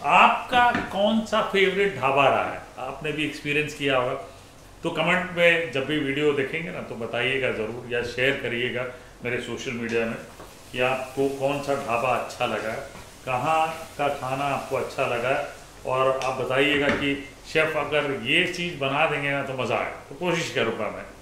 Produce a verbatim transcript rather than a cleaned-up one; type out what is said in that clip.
आपका कौन सा फेवरेट ढाबा रहा है, आपने भी एक्सपीरियंस किया होगा, तो कमेंट में जब भी वीडियो देखेंगे ना तो बताइएगा ज़रूर, या शेयर करिएगा मेरे सोशल मीडिया में कि आपको कौन सा ढाबा अच्छा लगा है, कहाँ का खाना आपको अच्छा लगा है। और आप बताइएगा कि शेफ़ अगर ये चीज़ बना देंगे ना तो मज़ा आए, तो कोशिश करूँगा मैं।